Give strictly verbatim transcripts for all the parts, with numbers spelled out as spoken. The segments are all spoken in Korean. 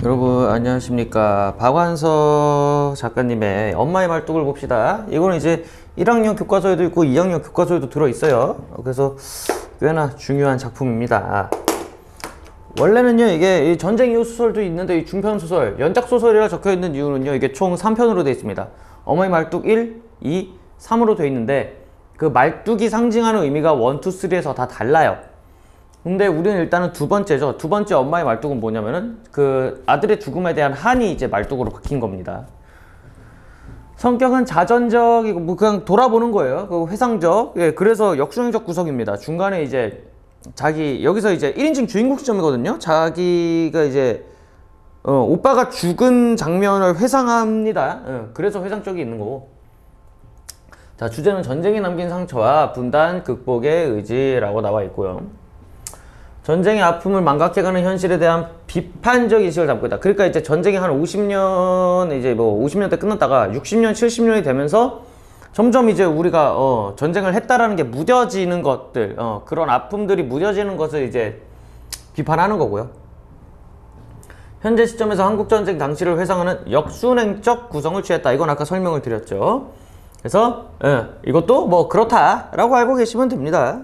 여러분 안녕하십니까. 박완서 작가님의 엄마의 말뚝을 봅시다. 이거는 이제 일 학년 교과서에도 있고 이 학년 교과서에도 들어있어요. 그래서 꽤나 중요한 작품입니다. 원래는요 이게 전쟁 이후 소설도 있는데 이 중편소설, 연작소설이라 적혀있는 이유는요 이게 총 삼 편으로 되어 있습니다. 엄마의 말뚝 일, 이, 삼으로 되어 있는데 그 말뚝이 상징하는 의미가 일, 이, 삼에서 다 달라요. 근데 우리는 일단은 두 번째죠. 두 번째 엄마의 말뚝은 뭐냐면은 그 아들의 죽음에 대한 한이 이제 말뚝으로 바뀐 겁니다. 성격은 자전적이고 뭐 그냥 돌아보는 거예요. 그 회상적. 예, 그래서 역주행적 구성입니다. 중간에 이제 자기 여기서 이제 일 인칭 주인공 시점이거든요. 자기가 이제 어, 오빠가 죽은 장면을 회상합니다. 예, 그래서 회상적이 있는 거고. 자, 주제는 전쟁이 남긴 상처와 분단 극복의 의지라고 나와 있고요. 전쟁의 아픔을 망각해가는 현실에 대한 비판적 인식을 담고 있다. 그러니까 이제 전쟁이 한 오십 년, 이제 뭐 오십 년대 끝났다가 육십 년, 칠십 년이 되면서 점점 이제 우리가 어, 전쟁을 했다라는 게 무뎌지는 것들, 어, 그런 아픔들이 무뎌지는 것을 이제 비판하는 거고요. 현재 시점에서 한국전쟁 당시를 회상하는 역순행적 구성을 취했다. 이건 아까 설명을 드렸죠. 그래서 예, 이것도 뭐 그렇다라고 알고 계시면 됩니다.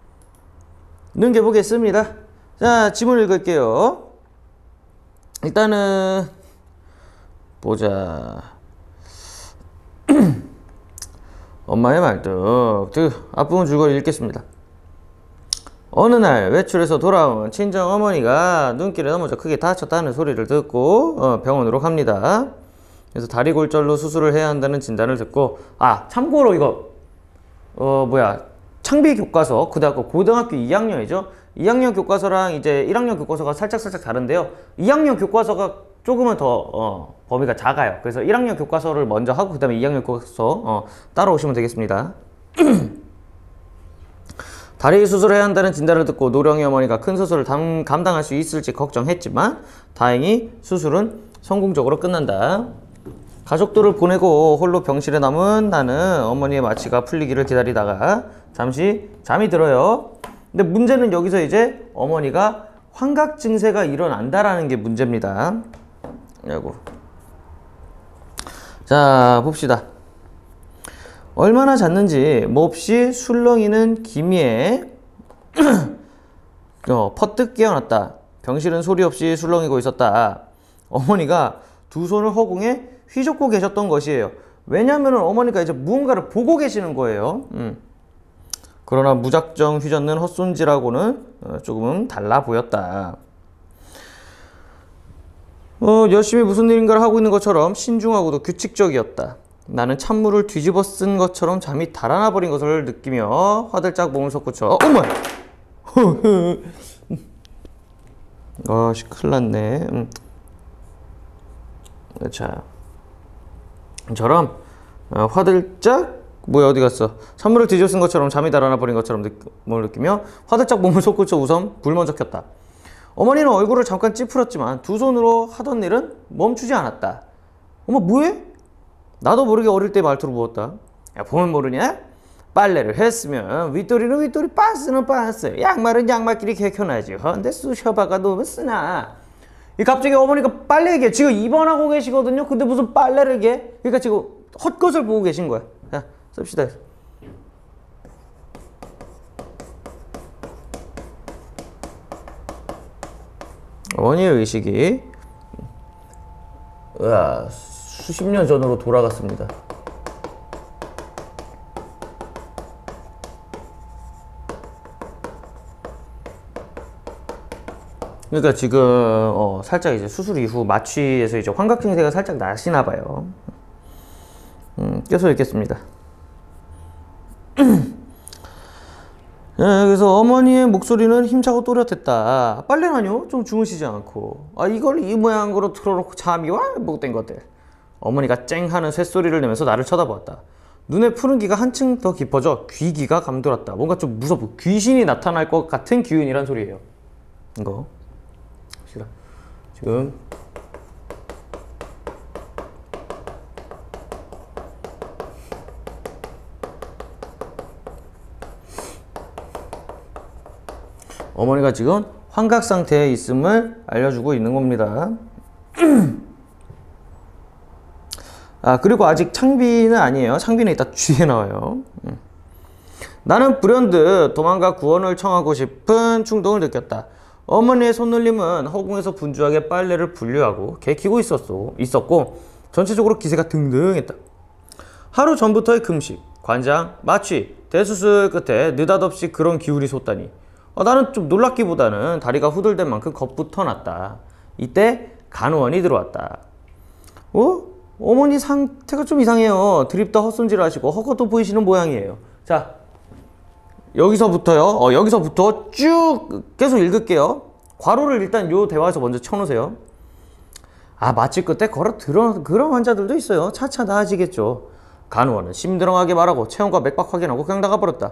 넘겨보겠습니다. 자, 지문 읽을게요. 일단은 보자. 엄마의 말뚝. 앞부분 줄거리 읽겠습니다. 어느 날 외출해서 돌아온 친정 어머니가 눈길에 넘어져 크게 다쳤다는 소리를 듣고 어, 병원으로 갑니다. 그래서 다리 골절로 수술을 해야 한다는 진단을 듣고, 아 참고로 이거 어 뭐야 창비 교과서 고등학교 고등학교 이 학년이죠. 이 학년 교과서랑 이제 일 학년 교과서가 살짝 살짝 다른데요. 이 학년 교과서가 조금은 더 어, 범위가 작아요. 그래서 일 학년 교과서를 먼저 하고 그 다음에 이 학년 교과서 어, 따라오시면 되겠습니다. 다리 수술을 해야 한다는 진단을 듣고 노령의 어머니가 큰 수술을 담, 감당할 수 있을지 걱정했지만 다행히 수술은 성공적으로 끝난다. 가족들을 보내고 홀로 병실에 남은 나는 어머니의 마취가 풀리기를 기다리다가 잠시 잠이 들어요. 근데 문제는 여기서 이제 어머니가 환각 증세가 일어난다라는 게 문제입니다. 아이고. 자, 봅시다. 얼마나 잤는지 몹시 술렁이는 기미에 어, 퍼뜩 깨어났다. 병실은 소리 없이 술렁이고 있었다. 어머니가 두 손을 허공에 휘젓고 계셨던 것이에요. 왜냐하면 어머니가 이제 무언가를 보고 계시는 거예요. 음. 그러나 무작정 휘젓는 헛손질하고는 조금은 달라 보였다. 어, 열심히 무슨 일인가를 하고 있는 것처럼 신중하고도 규칙적이었다. 나는 찬물을 뒤집어 쓴 것처럼 잠이 달아나 버린 것을 느끼며 화들짝 몸을 솟구쳐 어, 어머! 아씨 큰일 났네. 음. 자, 처럼 어, 화들짝 뭐야 어디 갔어? 찬물을 뒤집어 쓴 것처럼 잠이 달아나 버린 것처럼 느, 몸을 느끼며 화들짝 몸을 솟구쳐 우선 불 먼저 켰다. 어머니는 얼굴을 잠깐 찌푸렸지만 두 손으로 하던 일은 멈추지 않았다. 어머 뭐해? 나도 모르게 어릴 때 말투로 부었다. 야 보면 모르냐? 빨래를 했으면 윗도리는 윗도리 빤스는 빤스 양말은 양말끼리 개켜놔야지. 헌데 쑤셔봐가 너무 쓰나. 이 갑자기 어머니가 빨래 얘기해. 지금 입원하고 계시거든요. 근데 무슨 빨래를 얘기해? 그러니까 지금 헛것을 보고 계신 거야. 자 씁시다. 어머니의 의식이 으아, 수십 년 전으로 돌아갔습니다. 그러니까 지금 어, 살짝 이제 수술 이후 마취에서 이제 환각 증세가 살짝 나시나 봐요. 음, 계속 읽겠습니다. 예, 그래서 어머니의 목소리는 힘차고 또렷했다. 빨래라뇨? 좀 주무시지 않고. 아, 이걸 이 모양으로 틀어놓고 잠이 와? 못된 것들. 어머니가 쨍 하는 쇳소리를 내면서 나를 쳐다보았다. 눈에 푸른 기가 한층 더 깊어져 귀기가 감돌았다. 뭔가 좀 무섭고 귀신이 나타날 것 같은 기운이란 소리예요. 이거 봅시다. 지금 어머니가 지금 환각 상태에 있음을 알려주고 있는 겁니다. 아, 그리고 아직 창비는 아니에요. 창비는 이따 뒤에 나와요. 나는 불현듯 도망가 구원을 청하고 싶은 충동을 느꼈다. 어머니의 손놀림은 허공에서 분주하게 빨래를 분류하고 개키고 있었어, 있었고 전체적으로 기세가 등등했다. 하루 전부터의 금식, 관장, 마취, 대수술 끝에 느닷없이 그런 기운이 솟다니 어, 나는 좀 놀랍기보다는 다리가 후들된 만큼 겁부터 났다. 이때 간호원이 들어왔다. 어? 어머니 상태가 좀 이상해요. 드립다 헛손질 하시고 헛것도 보이시는 모양이에요. 자, 여기서부터요. 어, 여기서부터 쭉 계속 읽을게요. 괄호를 일단 요 대화에서 먼저 쳐놓으세요. 아, 마취 끝에 걸어 들어 그런 환자들도 있어요. 차차 나아지겠죠. 간호원은 심드렁하게 말하고 체온과 맥박 확인하고 그냥 나가버렸다.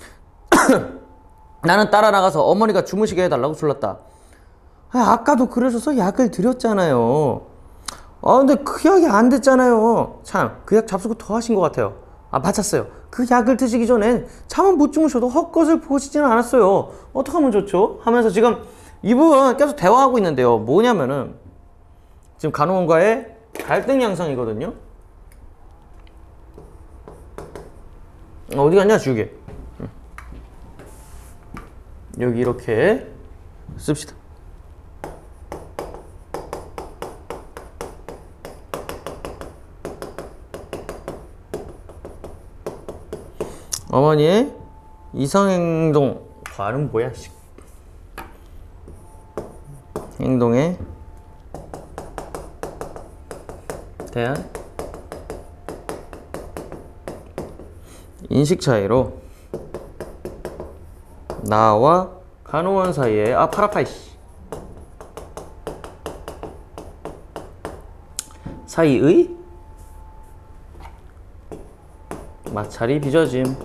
나는 따라 나가서 어머니가 주무시게 해달라고 불렀다. 아, 아까도 그러셔서 약을 드렸잖아요. 아, 근데 그 약이 안 됐잖아요. 참, 그 약 잡수고 더 하신 것 같아요. 아, 맞았어요. 그 약을 드시기 전엔 잠은 못 주무셔도 헛것을 보시지는 않았어요. 어떡하면 좋죠? 하면서 지금 이 부분 계속 대화하고 있는데요. 뭐냐면은 지금 간호원과의 갈등 양상이거든요. 어디 갔냐, 주게. 여기 이렇게 씁시다. 어머니의 이상행동 과는 뭐야? 행동에 대한 인식 차이로 나와 간호원 사이에 아 파라파이씨 사이의 마찰이 빚어짐.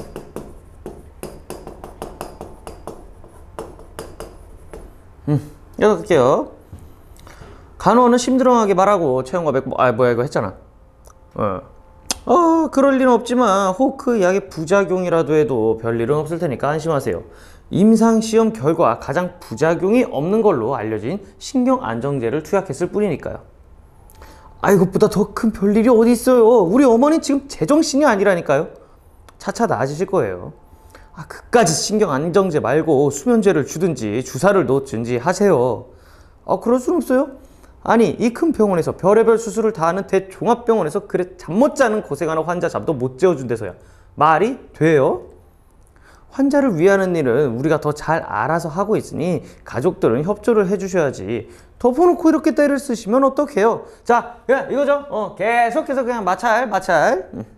음, 읽어볼게요. 간호원은 심드렁하게 말하고 체온과 맥박, 아 뭐야 이거 했잖아. 어, 어 그럴 리는 없지만 호크 약의 부작용이라도 해도 별일은 없을 테니까 안심하세요. 임상시험 결과 가장 부작용이 없는 걸로 알려진 신경안정제를 투약했을 뿐이니까요. 아, 이것보다 더 큰 별일이 어디 있어요. 우리 어머니 지금 제정신이 아니라니까요. 차차 나아지실 거예요. 아, 그까지 신경안정제 말고 수면제를 주든지 주사를 놓든지 하세요. 아, 그럴 순 없어요? 아니, 이 큰 병원에서 별의별 수술을 다 하는 대종합병원에서 그래 잠 못 자는 고생하는 환자 잠도 못 재워준대서야 말이 돼요? 환자를 위하는 일은 우리가 더 잘 알아서 하고 있으니 가족들은 협조를 해주셔야지. 덮어놓고 이렇게 때를 쓰시면 어떡해요? 자, 그냥 이거죠. 어, 계속해서 그냥 마찰, 마찰. 음.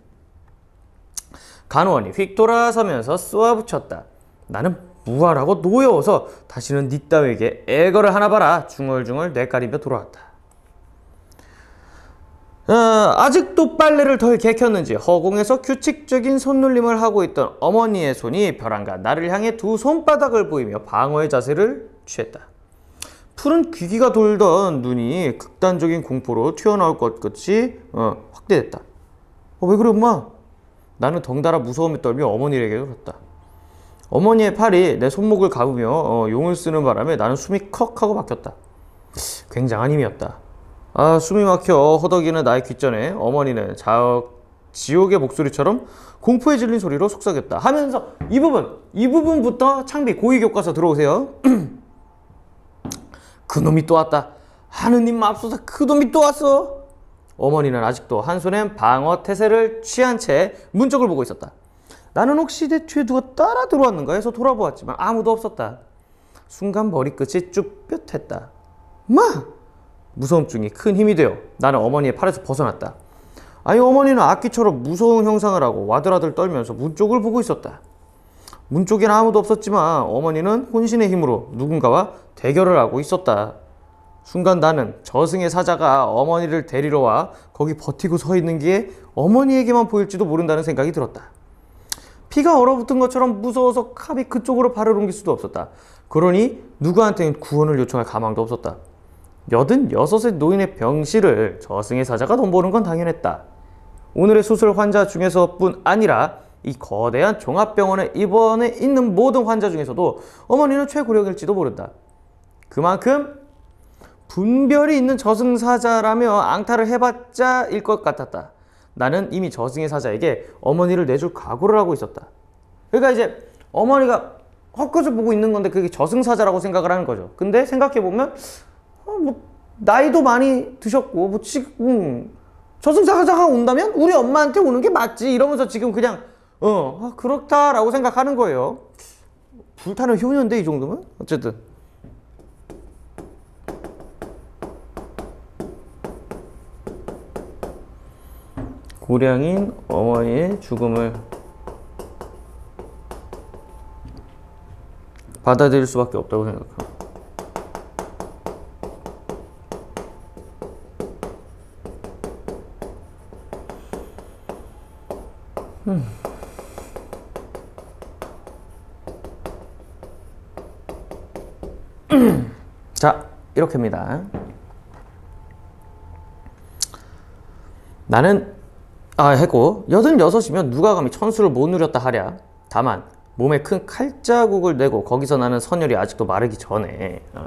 간호원이 휙 돌아서면서 쏘아붙였다. 나는 무활하고 노여워서 다시는 니 따위에게 애거를 하나 봐라. 중얼중얼 뇌까리며 돌아왔다. 어, 아직도 빨래를 덜 개켰는지 허공에서 규칙적인 손놀림을 하고 있던 어머니의 손이 벼랑과 나를 향해 두 손바닥을 보이며 방어의 자세를 취했다. 푸른 귀기가 돌던 눈이 극단적인 공포로 튀어나올 것 같이 어, 확대됐다. 어, 왜 그래 엄마? 나는 덩달아 무서움에 떨며 어머니에게 갔다. 어머니의 팔이 내 손목을 감으며 어, 용을 쓰는 바람에 나는 숨이 컥 하고 막혔다. 굉장한 힘이었다. 아, 숨이 막혀 허덕이는 나의 귓전에 어머니는 자, 지옥의 목소리처럼 공포에 질린 소리로 속삭였다. 하면서 이 부분, 이 부분부터 창비 고위 교과서 들어오세요. 그놈이 또 왔다. 하느님 맙소사, 그놈이 또 왔어. 어머니는 아직도 한 손엔 방어 태세를 취한 채 문 쪽을 보고 있었다. 나는 혹시 내 뒤에 누가 따라 들어왔는가 해서 돌아보았지만 아무도 없었다. 순간 머리끝이 쭈뼛했다. 마! 무서움증이 큰 힘이 되어 나는 어머니의 팔에서 벗어났다. 아니, 어머니는 악기처럼 무서운 형상을 하고 와들와들 떨면서 문 쪽을 보고 있었다. 문 쪽엔 아무도 없었지만 어머니는 혼신의 힘으로 누군가와 대결을 하고 있었다. 순간 나는 저승의 사자가 어머니를 데리러 와 거기 버티고 서 있는 게 어머니에게만 보일지도 모른다는 생각이 들었다. 피가 얼어붙은 것처럼 무서워서 칼이 그쪽으로 발을 옮길 수도 없었다. 그러니 누구한테는 구원을 요청할 가망도 없었다. 여든여섯의 노인의 병실을 저승의 사자가 돈보는 건 당연했다. 오늘의 수술 환자 중에서뿐 아니라 이 거대한 종합병원에 입원해 있는 모든 환자 중에서도 어머니는 최고령일지도 모른다. 그만큼 분별이 있는 저승사자라며 앙탈을 해봤자 일 것 같았다. 나는 이미 저승의 사자에게 어머니를 내줄 각오를 하고 있었다. 그러니까 이제 어머니가 헛것을 보고 있는 건데 그게 저승사자라고 생각을 하는 거죠. 근데 생각해보면 어, 뭐 나이도 많이 드셨고 뭐 지금 음, 저승사자가 온다면 우리 엄마한테 오는 게 맞지 이러면서 지금 그냥 어 아, 그렇다라고 생각하는 거예요. 불타는 효녀인데 이 정도면? 어쨌든 고량인 어머니의 죽음을 받아들일 수밖에 없다고 생각합니다. 음. 자, 이렇게입니다. 나는 아 했고 여든여섯이면 누가 감히 천수를 못 누렸다 하랴. 다만 몸에 큰 칼자국을 내고 거기서 나는 선혈이 아직도 마르기 전에 어.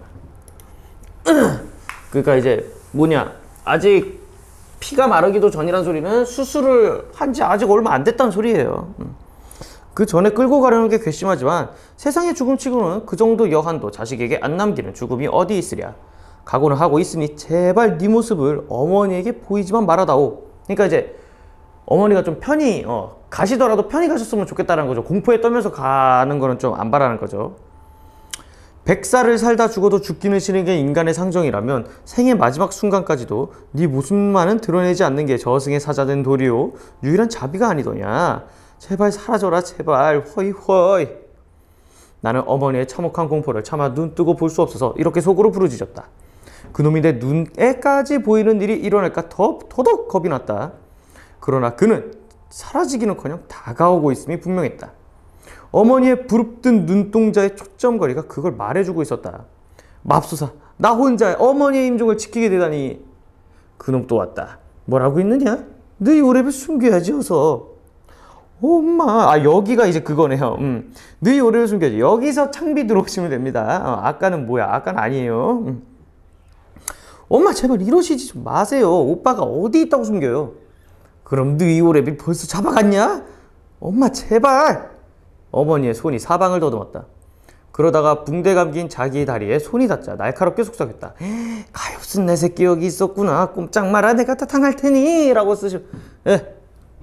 그러니까 이제 뭐냐 아직 피가 마르기도 전이란 소리는 수술을 한 지 아직 얼마 안 됐다는 소리예요. 그 전에 끌고 가려는 게 괘씸하지만 세상의 죽음치고는 그 정도 여한도 자식에게 안 남기는 죽음이 어디 있으랴. 각오는 하고 있으니 제발 네 모습을 어머니에게 보이지만 말아다오. 그러니까 이제 어머니가 좀 편히 어, 가시더라도 편히 가셨으면 좋겠다는 거죠. 공포에 떨면서 가는 거는 좀 안 바라는 거죠. 백살을 살다 죽어도 죽기는 싫은 게 인간의 상정이라면 생의 마지막 순간까지도 네 모습만은 드러내지 않는 게 저승의 사자된 도리요 유일한 자비가 아니더냐. 제발 사라져라 제발 허이허이. 나는 어머니의 참혹한 공포를 차마 눈 뜨고 볼 수 없어서 이렇게 속으로 부르짖었다. 그놈이 내 눈에까지 보이는 일이 일어날까 더, 더더욱 겁이 났다. 그러나 그는 사라지기는커녕 다가오고 있음이 분명했다. 어머니의 부릅뜬 눈동자의 초점거리가 그걸 말해주고 있었다. 맙소사 나 혼자 어머니의 임종을 지키게 되다니. 그놈 또 왔다. 뭐라고 있느냐? 너희 오래를 숨겨야지 어서. 엄마 아 여기가 이제 그거네요. 음. 너희 오래를 숨겨야지. 여기서 창비 들어오시면 됩니다. 어, 아까는 뭐야 아까는 아니에요. 음. 엄마 제발 이러시지 좀 마세요. 오빠가 어디 있다고 숨겨요. 그럼 너희 오래비 벌써 잡아갔냐? 엄마 제발. 어머니의 손이 사방을 더듬었다. 그러다가 붕대 감긴 자기의 다리에 손이 닿자 날카롭게 속삭였다. 가엾은 내 새끼 여기 있었구나. 꼼짝 마라 내가 다 당할 테니 라고 쓰시. 예.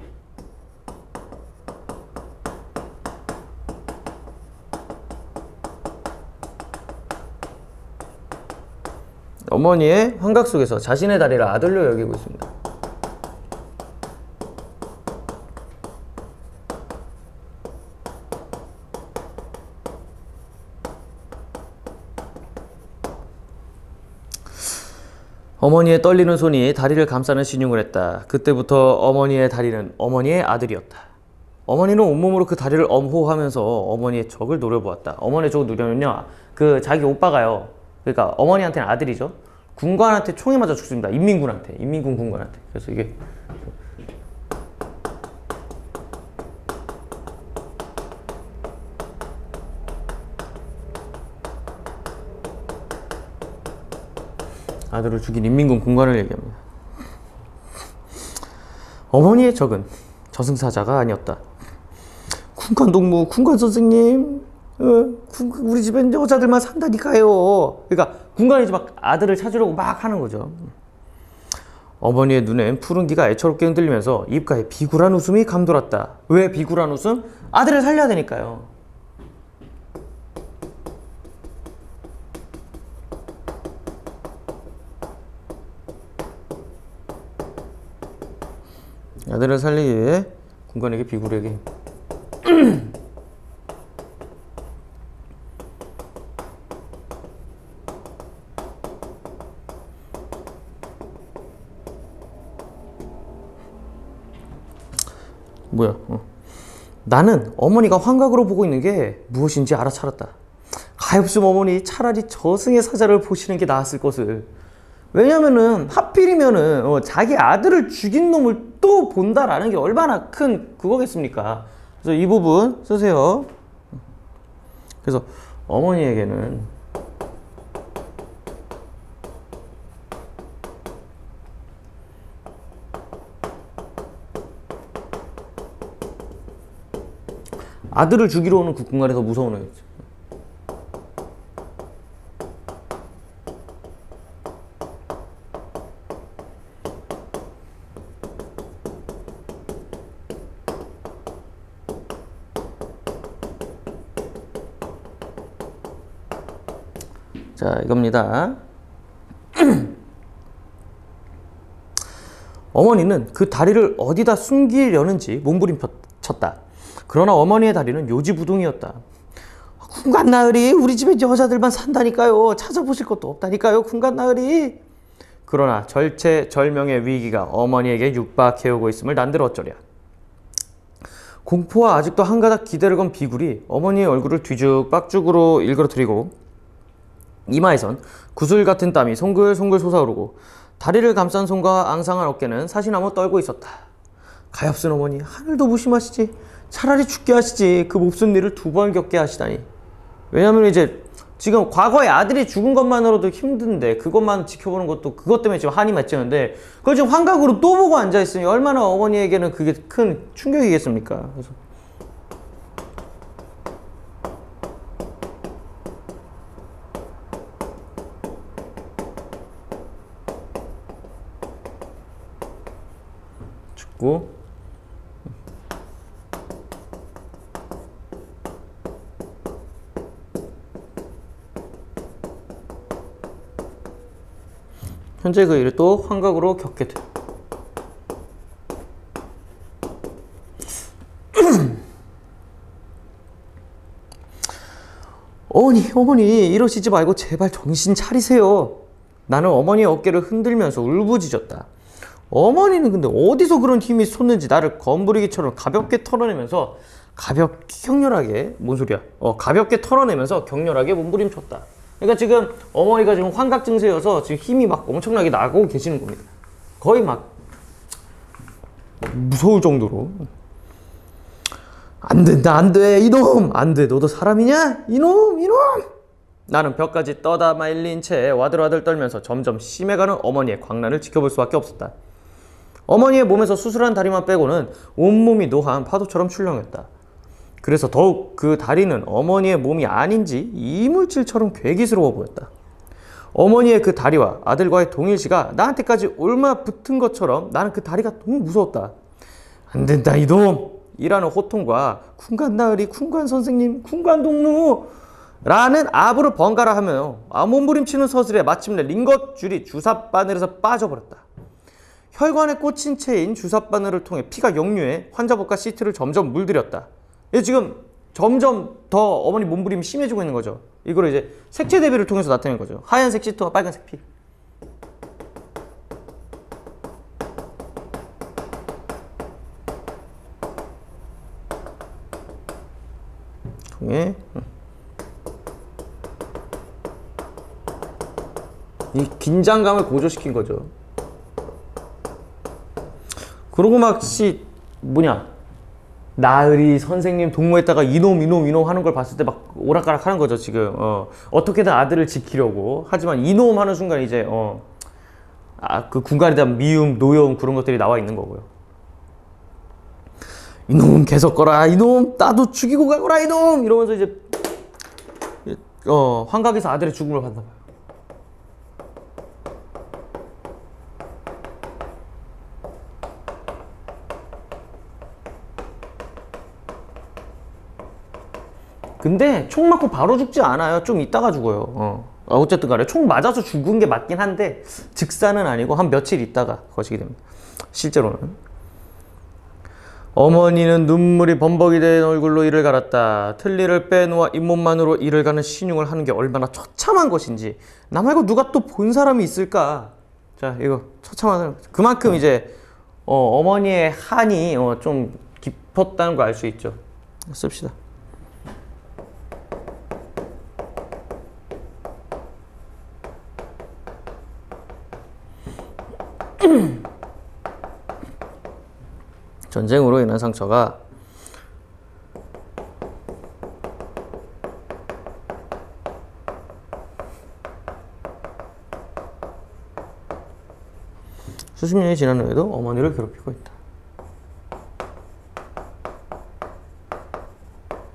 어머니의 환각 속에서 자신의 다리를 아들로 여기고 있습니다. 어머니의 떨리는 손이 다리를 감싸는 신용을 했다. 그때부터 어머니의 다리는 어머니의 아들이었다. 어머니는 온몸으로 그 다리를 엄호하면서 어머니의 적을 노려보았다. 어머니의 적을 노려면요, 그 자기 오빠가요, 그러니까 어머니한테는 아들이죠. 군관한테 총에 맞아 죽습니다. 인민군한테, 인민군 군관한테. 그래서 이게 아들을 죽인 인민군 군관을 얘기합니다. 어머니의 적은 저승사자가 아니었다. 군관 동무, 군관 선생님, 어, 군, 우리 집엔 여자들만 산다니까요. 그러니까 군관이 이제 막 아들을 찾으려고 막 하는 거죠. 어머니의 눈엔 푸른 기가 애처롭게 흔들리면서 입가에 비굴한 웃음이 감돌았다. 왜 비굴한 웃음? 아들을 살려야 되니까요. 아들을 살리기 위해 군관에게 비굴하게 뭐야 어. 나는 어머니가 환각으로 보고 있는 게 무엇인지 알아차렸다. 가엾은 어머니 차라리 저승의 사자를 보시는 게 나았을 것을. 왜냐면은 하필이면은 어, 자기 아들을 죽인 놈을 또 본다라는 게 얼마나 큰 그거겠습니까. 그래서 이 부분 쓰세요. 그래서 어머니에게는 아들을 죽이러 오는 국군관이 더 무서운 애였지. 자, 이겁니다. 어머니는 그 다리를 어디다 숨기려는지 몸부림쳤다. 그러나 어머니의 다리는 요지부동이었다. 군관나으리, 우리 집에 여자들만 산다니까요. 찾아보실 것도 없다니까요, 군관나으리. 그러나 절체절명의 위기가 어머니에게 육박해오고 있음을 난들 어쩌랴. 공포와 아직도 한가닥 기대를 건 비굴이 어머니의 얼굴을 뒤죽박죽으로 일그러뜨리고 이마에선 구슬 같은 땀이 송글송글 솟아오르고 다리를 감싼 손과 앙상한 어깨는 사시나무 떨고 있었다. 가엾은 어머니, 하늘도 무심하시지. 차라리 죽게 하시지. 그 몹쓸 일을 두 번 겪게 하시다니. 왜냐면 이제 지금 과거에 아들이 죽은 것만으로도 힘든데 그것만 지켜보는 것도 그것 때문에 지금 한이 맺히는데 그걸 지금 환각으로 또 보고 앉아있으니 얼마나 어머니에게는 그게 큰 충격이겠습니까. 그래서 죽고 현재 그 일을 또 환각으로 겪게 돼. 어머니, 어머니, 이러시지 말고 제발 정신 차리세요. 나는 어머니의 어깨를 흔들면서 울부짖었다. 어머니는 근데 어디서 그런 힘이 솟는지 나를 건부리기처럼 가볍게 털어내면서 가볍게 격렬하게, 뭔 소리야? 어, 가볍게 털어내면서 격렬하게 몸부림쳤다. 그러니까 지금 어머니가 지금 환각 증세여서 지금 힘이 막 엄청나게 나고 계시는 겁니다. 거의 막 무서울 정도로. 안 된다, 안 돼, 이놈! 안 돼, 너도 사람이냐? 이놈, 이놈! 나는 벽까지 떠다 말린 채 와들와들 떨면서 점점 심해가는 어머니의 광란을 지켜볼 수밖에 없었다. 어머니의 몸에서 수술한 다리만 빼고는 온몸이 노한 파도처럼 출렁였다. 그래서 더욱 그 다리는 어머니의 몸이 아닌지 이물질처럼 괴기스러워 보였다. 어머니의 그 다리와 아들과의 동일시가 나한테까지 올마 붙은 것처럼 나는 그 다리가 너무 무서웠다. 안 된다, 이놈! 이라는 호통과 쿵간나으리, 쿵간 선생님, 쿵간 동무! 라는 아부를 번갈아 하며 몸부림치는 서슬에 마침내 링것줄이 주삿바늘에서 빠져버렸다. 혈관에 꽂힌 채인 주삿바늘을 통해 피가 역류해 환자복과 시트를 점점 물들였다. 지금 점점 더 어머니 몸부림이 심해지고 있는 거죠. 이걸 이제 색채 대비를 통해서 나타낸 거죠. 하얀색 시트와 빨간색 피. 통해 이 긴장감을 고조시킨 거죠. 그러고 막 씨 뭐냐 나으리 선생님 동무했다가 이놈 이놈 이놈 하는 걸 봤을 때 막 오락가락 하는 거죠. 지금 어, 어떻게든 아들을 지키려고 하지만 이놈 하는 순간 이제 어, 아, 그 군관에 대한 미움, 노여움 그런 것들이 나와 있는 거고요. 이놈 계속 거라, 이놈 나도 죽이고 가거라, 이놈 이러면서 이제 어, 환각에서 아들의 죽음을 봤나 봐요. 근데 총 맞고 바로 죽지 않아요. 좀 있다가 죽어요. 어. 어쨌든 간에 총 맞아서 죽은 게 맞긴 한데 즉사는 아니고 한 며칠 있다가 거시게 됩니다. 실제로는. 어머니는 눈물이 범벅이 된 얼굴로 이를 갈았다. 틀니를 빼놓아 잇몸만으로 이를 가는 신용을 하는 게 얼마나 처참한 것인지 나 말고 누가 또 본 사람이 있을까. 자, 이거 처참한 그만큼 이제 어, 어머니의 한이 어, 좀 깊었다는 거 알 수 있죠. 씁시다. 전쟁으로 인한 상처가 수십 년이 지난 후에도 어머니를 괴롭히고 있다.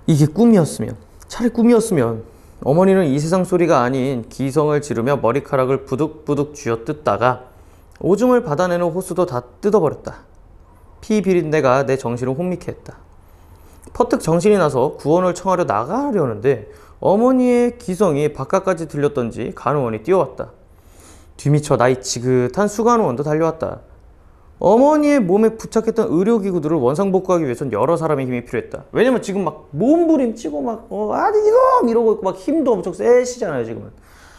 이게 꿈이었으면, 차라리 꿈이었으면 어머니는 이 세상 소리가 아닌 기성을 지르며 머리카락을 부득부득 쥐어뜯다가 오줌을 받아내는 호수도 다 뜯어버렸다. 피 비린내가 내 정신을 혼미케 했다. 퍼뜩 정신이 나서 구원을 청하려 나가려는데 어머니의 기성이 바깥까지 들렸던지 간호원이 뛰어왔다. 뒤미쳐 나이 지긋한 수간호원도 달려왔다. 어머니의 몸에 부착했던 의료기구들을 원상복구하기 위해선 여러 사람의 힘이 필요했다. 왜냐면 지금 막 몸부림치고 막 어, 아니 이놈 이러고 있고 막 힘도 엄청 세시잖아요 지금은.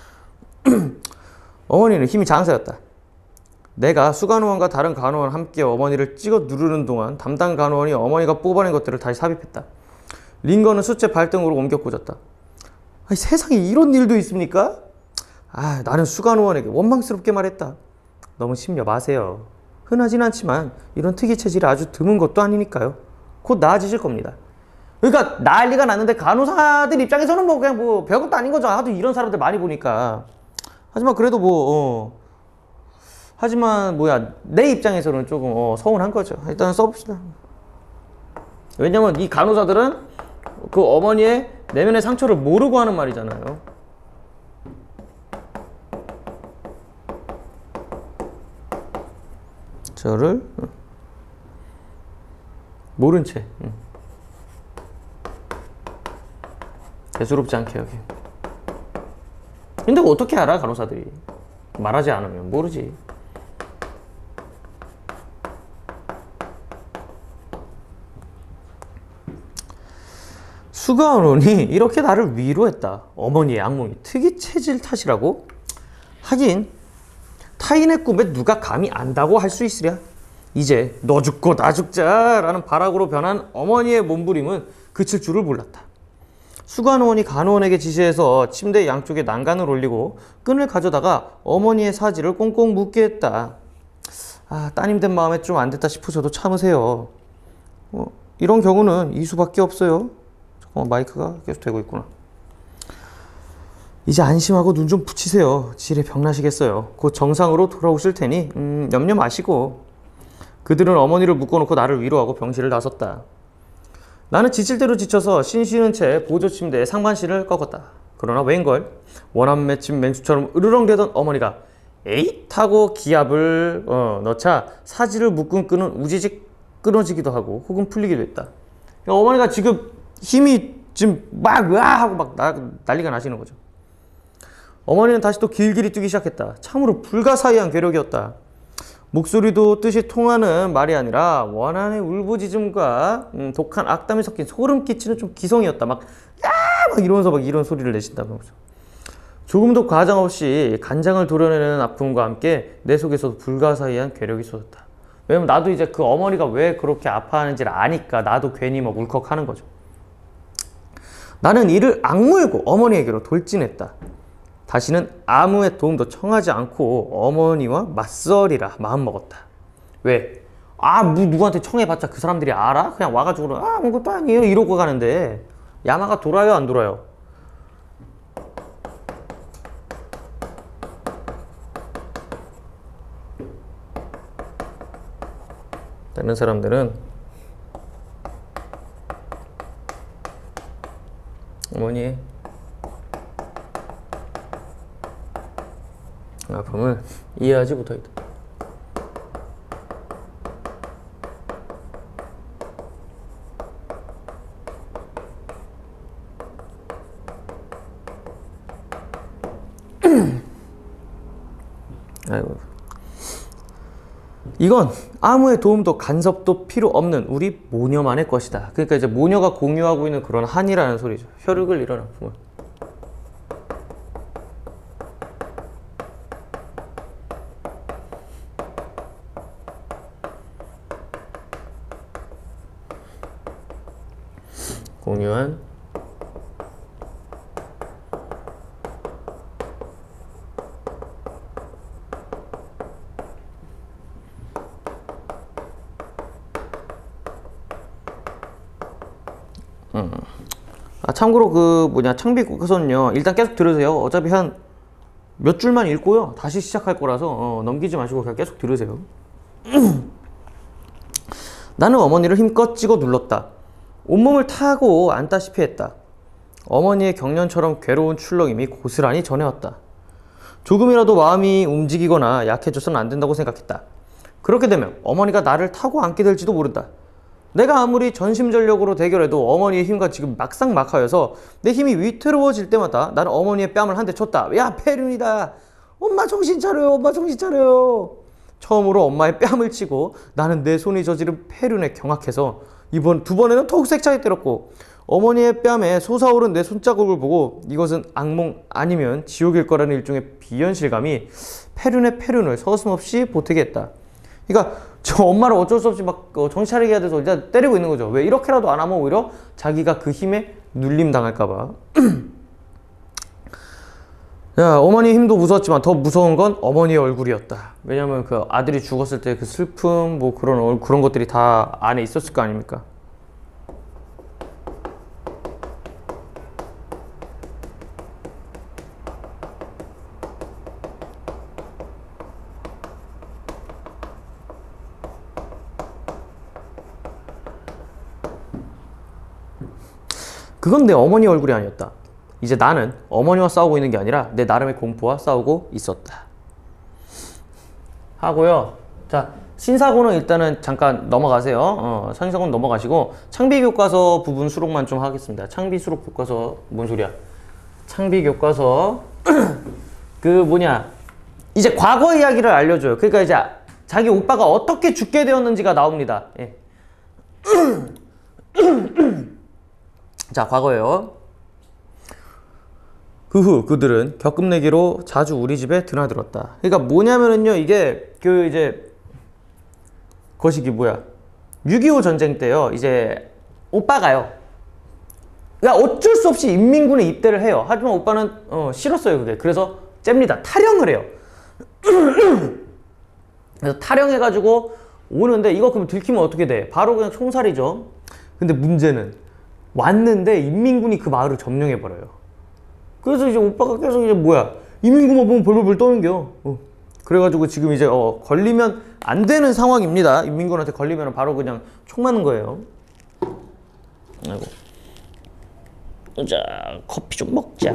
어머니는 힘이 장사였다. 내가 수간호원과 다른 간호원 함께 어머니를 찍어 누르는 동안 담당 간호원이 어머니가 뽑아낸 것들을 다시 삽입했다. 링거는 수체 발등으로 옮겨 꽂았다. 아니, 세상에 이런 일도 있습니까? 아, 나는 수간호원에게 원망스럽게 말했다. 너무 심려 마세요. 흔하진 않지만 이런 특이 체질이 아주 드문 것도 아니니까요. 곧 나아지실 겁니다. 그러니까 난리가 났는데 간호사들 입장에서는 뭐 그냥 뭐 별것도 아닌 거죠. 하도 이런 사람들 많이 보니까. 하지만 그래도 뭐 어. 하지만 뭐야 내 입장에서는 조금 어, 서운한 거죠. 일단 써봅시다. 왜냐면 이 간호사들은 그 어머니의 내면의 상처를 모르고 하는 말이잖아요. 저를 모른 채 대수롭지 않게 여기. 근데 어떻게 알아 간호사들이? 말하지 않으면 모르지. 수간호원이 이렇게 나를 위로했다. 어머니의 악몽이 특이 체질 탓이라고? 하긴 타인의 꿈에 누가 감히 안다고 할 수 있으랴. 이제 너 죽고 나 죽자 라는 발악으로 변한 어머니의 몸부림은 그칠 줄을 몰랐다. 수간호원이 간호원에게 지시해서 침대 양쪽에 난간을 올리고 끈을 가져다가 어머니의 사지를 꽁꽁 묶게 했다. 아, 따님 된 마음에 좀 안 됐다 싶으셔도 참으세요. 어, 이런 경우는 이 수밖에 없어요. 잠깐만, 마이크가 계속 되고 있구나. 이제 안심하고 눈 좀 붙이세요. 지레 병나시겠어요. 곧 정상으로 돌아오실 테니 음, 염려 마시고. 그들은 어머니를 묶어놓고 나를 위로하고 병실을 나섰다. 나는 지칠 대로 지쳐서 신쉬는 채 보조 침대에 상반신을 꺾었다. 그러나 웬걸 원한 맺힌 맹수처럼 으르렁대던 어머니가 에잇 하고 기압을 어, 넣자 사지를 묶은 끈은 우지직 끊어지기도 하고 혹은 풀리기도 했다. 그러니까 어머니가 지금 힘이 지금 막 으아 하고 막 나, 난리가 나시는 거죠. 어머니는 다시 또 길길이 뛰기 시작했다. 참으로 불가사의한 괴력이었다. 목소리도 뜻이 통하는 말이 아니라 원한의 울부짖음과 음, 독한 악담이 섞인 소름 끼치는 좀 기성이었다. 막, 야! 막 이러면서 막 이런 소리를 내신다는 거죠. 조금도 과장 없이 간장을 도려내는 아픔과 함께 내 속에서도 불가사의한 괴력이 쏟았다. 왜냐면 나도 이제 그 어머니가 왜 그렇게 아파하는지를 아니까 나도 괜히 막 울컥하는 거죠. 나는 이를 악물고 어머니에게로 돌진했다. 다시는 아무의 도움도 청하지 않고 어머니와 맞서리라 마음먹었다. 왜? 아, 뭐 누구한테 청해봤자 그 사람들이 알아? 그냥 와가지고 아, 아무것도 아니에요 이러고 가는데 야마가 돌아요 안 돌아요? 다른 사람들은 어머니 아픔을 이해하지 못하겠다. 아이고. 이건 아무의 도움도 간섭도 필요 없는 우리 모녀만의 것이다. 그러니까 이제 모녀가 공유하고 있는 그런 한이라는 소리죠. 혈육을 잃은 아픔을. 공유한 음. 아, 참고로 그 뭐냐 창비국에서는요 일단 계속 들으세요. 어차피 한 몇 줄만 읽고요 다시 시작할 거라서 어, 넘기지 마시고 그냥 계속 들으세요. 나는 어머니를 힘껏 찍어 눌렀다. 온몸을 타고 앉다시피 했다. 어머니의 경련처럼 괴로운 출렁임이 고스란히 전해왔다. 조금이라도 마음이 움직이거나 약해져서는 안 된다고 생각했다. 그렇게 되면 어머니가 나를 타고 앉게 될지도 모른다. 내가 아무리 전심전력으로 대결해도 어머니의 힘과 지금 막상막하여서 내 힘이 위태로워질 때마다 나는 어머니의 뺨을 한 대 쳤다. 야, 폐륜이다. 엄마 정신 차려요. 엄마 정신 차려요. 처음으로 엄마의 뺨을 치고 나는 내 손이 저지른 폐륜에 경악해서 이번 두 번에는 더욱 세차게 때렸고, 어머니의 뺨에 솟아오른 내 손자국을 보고 이것은 악몽 아니면 지옥일 거라는 일종의 비현실감이 폐륜의 폐륜을 서슴없이 보태게 했다. 그러니까 저 엄마를 어쩔 수 없이 막 정신 차리게 해야 돼서 이제 때리고 있는 거죠. 왜 이렇게라도 안 하면 오히려 자기가 그 힘에 눌림 당할까봐. 야, 어머니 힘도 무서웠지만 더 무서운 건 어머니의 얼굴이었다. 왜냐면 그 아들이 죽었을 때 그 슬픔 뭐 그런 그런 것들이 다 안에 있었을 거 아닙니까? 그건 내 어머니 얼굴이 아니었다. 이제 나는 어머니와 싸우고 있는 게 아니라 내 나름의 공포와 싸우고 있었다. 하고요. 자, 신사고는 일단은 잠깐 넘어가세요. 어, 신사고는 넘어가시고 창비교과서 부분 수록만 좀 하겠습니다. 창비수록 교과서 뭔 소리야? 창비교과서 그 뭐냐, 이제 과거 이야기를 알려줘요. 그러니까 이제 자기 오빠가 어떻게 죽게 되었는지가 나옵니다. 예. 자, 과거예요. 그 후 그들은 격금 내기로 자주 우리 집에 드나들었다. 그러니까 뭐냐면은요, 이게 그 이제 거시기 뭐야, 육이오 전쟁 때요, 이제 오빠가요, 그러니까 어쩔 수 없이 인민군에 입대를 해요. 하지만 오빠는 어, 싫었어요 그게. 그래서 잽니다. 탈영을 해요. 그래서 탈영해가지고 오는데 이거 그럼 들키면 어떻게 돼? 바로 그냥 총살이죠. 근데 문제는 왔는데 인민군이 그 마을을 점령해버려요. 그래서 이제 오빠가 계속 이제 뭐야, 인민군만 보면 벌벌벌 떠는겨. 어. 그래가지고 지금 이제 어, 걸리면 안 되는 상황입니다. 인민군한테 걸리면 바로 그냥 총 맞는 거예요. 아이고. 자, 커피 좀 먹자.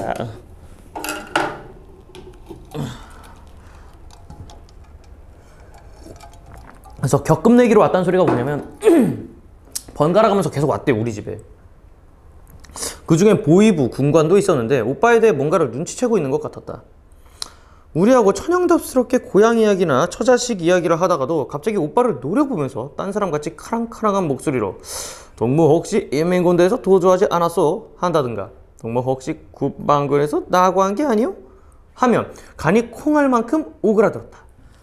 그래서 격금 내기로 왔다는 소리가 뭐냐면 번갈아 가면서 계속 왔대, 우리 집에. 그 중엔 보이부, 군관도 있었는데 오빠에 대해 뭔가를 눈치채고 있는 것 같았다. 우리하고 천연답스럽게 고향 이야기나 처자식 이야기를 하다가도 갑자기 오빠를 노려보면서 딴 사람같이 카랑카랑한 목소리로 동무 혹시 인민군대에서 도주하지 않았어? 한다든가, 동무 혹시 국방군에서 나하고 한 게 아니오? 하면 간이 콩할 만큼 오그라들었다.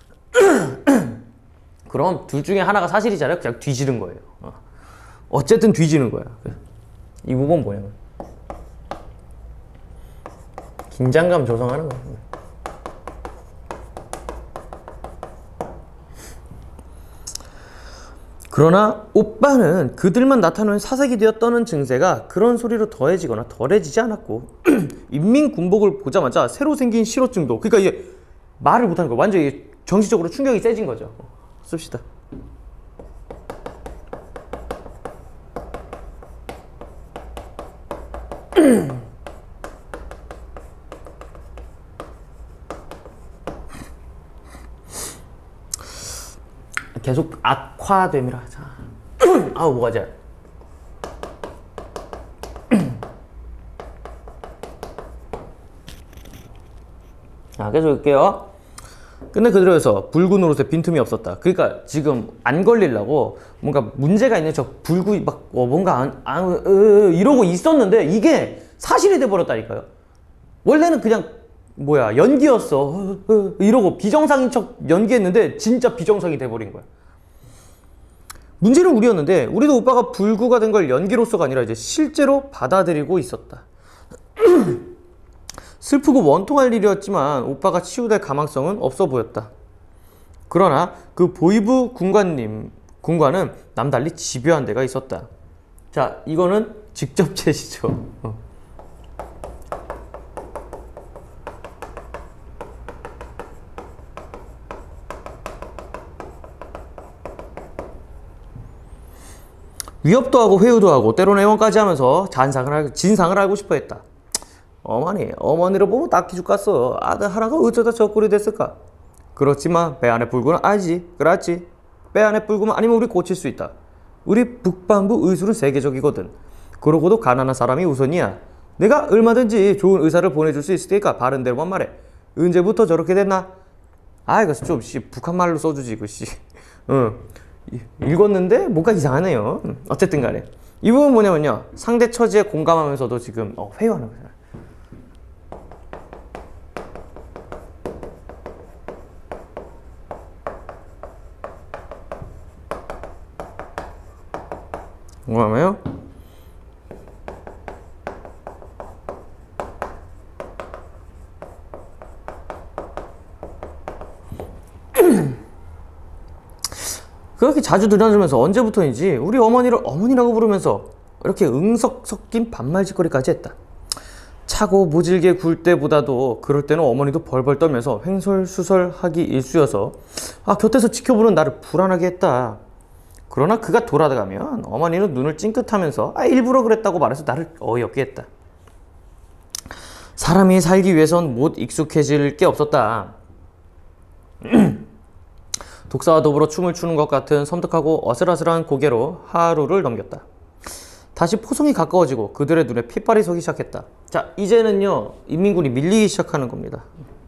그럼 둘 중에 하나가 사실이잖아요. 그냥 뒤지는 거예요. 어. 어쨌든 뒤지는 거야. 이 부분 뭐냐면 긴장감 조성하는 거야. 그러나 오빠는 그들만 나타나는 사색이 되어 떠는 증세가 그런 소리로 더해지거나 덜해지지 않았고 인민군복을 보자마자 새로 생긴 실어증도, 그러니까 이게 말을 못하는 거야. 완전히 정신적으로 충격이 세진 거죠. 씁시다. 계속 악화됨이라. 자, 아우 뭐가지? 자, 계속 할게요. 근데 그들에서 붉은 옷에 빈틈이 없었다. 그러니까 지금 안 걸리려고 뭔가 문제가 있는 척 불구 막 어, 뭔가 안, 안 으, 으, 이러고 있었는데 이게 사실이 돼버렸다니까요. 원래는 그냥 뭐야 연기였어 으, 으, 이러고 비정상인 척 연기했는데 진짜 비정상이 돼버린 거야. 문제는 우리였는데 우리도 오빠가 불구가 된 걸 연기로서가 아니라 이제 실제로 받아들이고 있었다. 슬프고 원통할 일이었지만 오빠가 치유될 가망성은 없어 보였다. 그러나 그 보이부 군관님, 군관은 남달리 집요한 데가 있었다. 자, 이거는 직접 제시죠. 어. 위협도 하고 회유도 하고 때로는 애원까지 하면서 잔상을 알, 진상을 알고 싶어 했다. 어머니, 어머니를 보면 딱히 죽겠어. 아들 하나가 어쩌다 저 꼴이 됐을까? 그렇지만 배 안에 불구는 알지. 그렇지. 배 안에 불구면 아니면 우리 고칠 수 있다. 우리 북반부 의술은 세계적이거든. 그러고도 가난한 사람이 우선이야. 내가 얼마든지 좋은 의사를 보내줄 수 있을 테니까 바른 대로만 말해. 언제부터 저렇게 됐나? 아, 이거 좀 씨, 북한 말로 써주지 이거 씨. 응. 읽었는데 뭔가 이상하네요. 어쨌든 간에 이 부분 뭐냐면요, 상대 처지에 공감하면서도 지금 어, 회유하는 거잖아요. 공감해요? 그렇게 자주 들려주면서 언제부터인지 우리 어머니를 어머니라고 부르면서 이렇게 응석 섞인 반말짓거리까지 했다. 차고 모질게 굴 때보다도 그럴 때는 어머니도 벌벌 떨면서 횡설수설하기 일쑤여서 아, 곁에서 지켜보는 나를 불안하게 했다. 그러나 그가 돌아가면 어머니는 눈을 찡긋하면서 아, 일부러 그랬다고 말해서 나를 어이없게 했다. 사람이 살기 위해선 못 익숙해질 게 없었다. 독사와 더불어 춤을 추는 것 같은 섬뜩하고 어슬아슬한 고개로 하루를 넘겼다. 다시 포성이 가까워지고 그들의 눈에 핏발이 서기 시작했다. 자, 이제는요 인민군이 밀리기 시작하는 겁니다.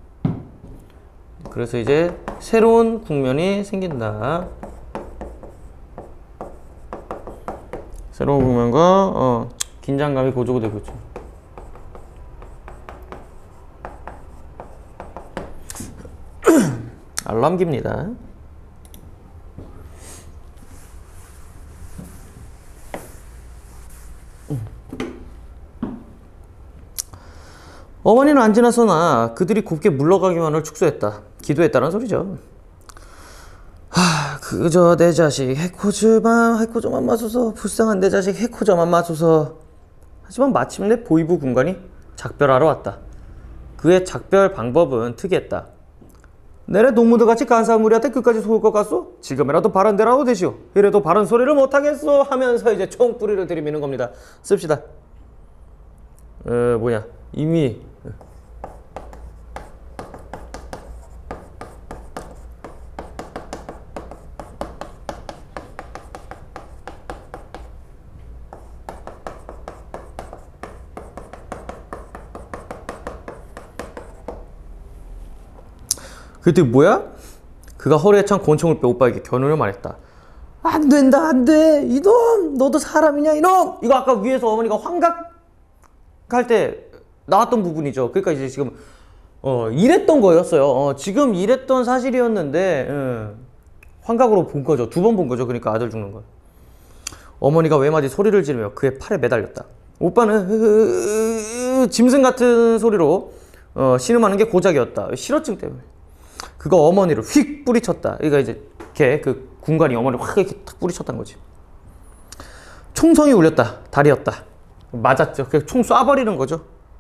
그래서 이제 새로운 국면이 생긴다. 새로운 국면과 어, 긴장감이 고조가 되고 있죠. 알람기입니다. 어머니는 안 지나서나 그들이 곱게 물러가기만을 축소했다. 기도했다는 소리죠. 하, 그저 내 자식 해코즈만 해코저만 마소서. 불쌍한 내 자식 해코저만 마소서. 하지만 마침내 보이부 군관이 작별하러 왔다. 그의 작별 방법은 특이했다. 내래 농무들같이 간사한 무리한테 끝까지 속을 것 같소? 지금이라도 바른 대라도 되시오. 이래도 바른 소리를 못하겠소 하면서 이제 총뿌리를 들이미는 겁니다. 씁시다. 어, 뭐냐 이미 그때 뭐야? 그가 허리에 찬 권총을 빼 오빠에게 겨누려 말했다. 안 된다, 안 돼. 이놈, 너도 사람이냐, 이놈. 이거 아까 위에서 어머니가 환각할 때 나왔던 부분이죠. 그러니까 이제 지금 어, 이랬던 거였어요. 어, 지금 이랬던 사실이었는데 음, 환각으로 본 거죠. 두 번 본 거죠. 그러니까 아들 죽는 거. 어머니가 외마디 소리를 지르며 그의 팔에 매달렸다. 오빠는 으으으으, 짐승 같은 소리로 어, 신음하는 게 고작이었다. 실어증 때문에. 그가 어머니를 휙 뿌리쳤다. 그러니까 이제 걔 그 군관이 어머니를 확 이렇게 탁 뿌리쳤다는 거지. 총성이 울렸다. 달이었다. 맞았죠. 그냥 총 쏴버리는 거죠.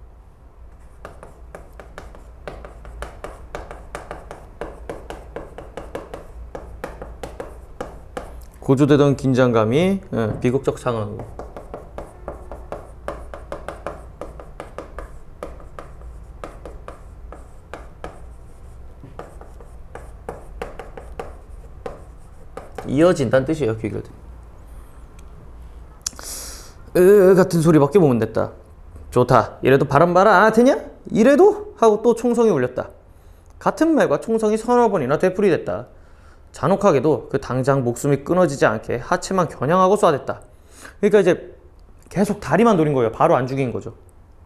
고조되던 긴장감이 예, 비극적 상황으로 이어진다는 뜻이에요. 귀결. 으 같은 소리밖에 못 냈다. 좋다. 이래도 바람 봐라 되냐? 이래도? 하고 또 총성이 울렸다. 같은 말과 총성이 서너 번이나 되풀이됐다. 잔혹하게도 그 당장 목숨이 끊어지지 않게 하체만 겨냥하고 쏴댔다. 그러니까 이제 계속 다리만 노린 거예요. 바로 안 죽인 거죠.